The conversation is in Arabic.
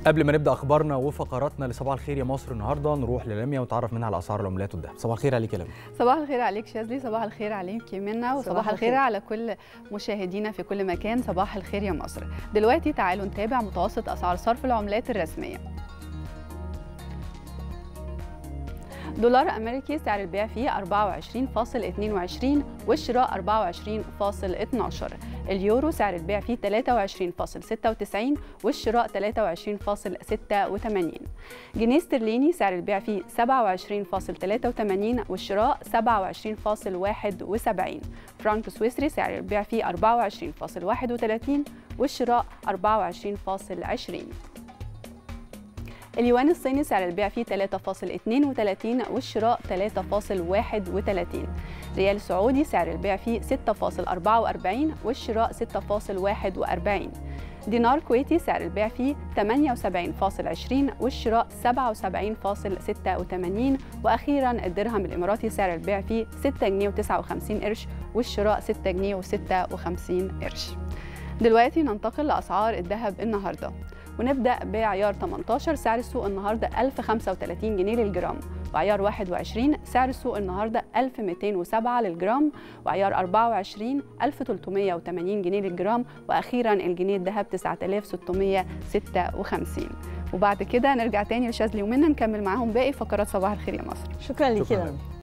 قبل ما نبدا اخبارنا وفقراتنا لصباح الخير يا مصر النهارده نروح للميا ونتعرف منها على اسعار العملات والذهب. صباح الخير عليك يا لميا. صباح الخير عليك شاذلي، صباح الخير عليك منى، وصباح الخير على كل مشاهدينا في كل مكان. صباح الخير يا مصر. دلوقتي تعالوا نتابع متوسط اسعار صرف العملات الرسميه. دولار أمريكي سعر البيع فيه 24.22 والشراء 24.12. اليورو سعر البيع فيه 23.96 والشراء 23.86. جنيه استرليني سعر البيع فيه 27.83 والشراء 27.71. فرانك سويسري سعر البيع فيه 24.31 والشراء 24.20. اليوان الصيني سعر البيع فيه 3.32 والشراء 3.31. ريال سعودي سعر البيع فيه 6.44 والشراء 6.41. دينار كويتي سعر البيع فيه 78.20 والشراء 77.86. وأخيراً الدرهم الإماراتي سعر البيع فيه 6 جنيه و59 قرش والشراء 6 جنيه و56 قرش. دلوقتي ننتقل لأسعار الذهب النهارده، ونبدأ بعيار 18 سعر السوق النهارده 1035 جنيه للجرام، وعيار 21 سعر السوق النهارده 1207 للجرام، وعيار 24 1380 جنيه للجرام، واخيرا الجنيه الذهب 9656. وبعد كده نرجع تاني لشاذلي ومنى نكمل معاهم باقي فقرات صباح الخير يا مصر. شكرا ليكي.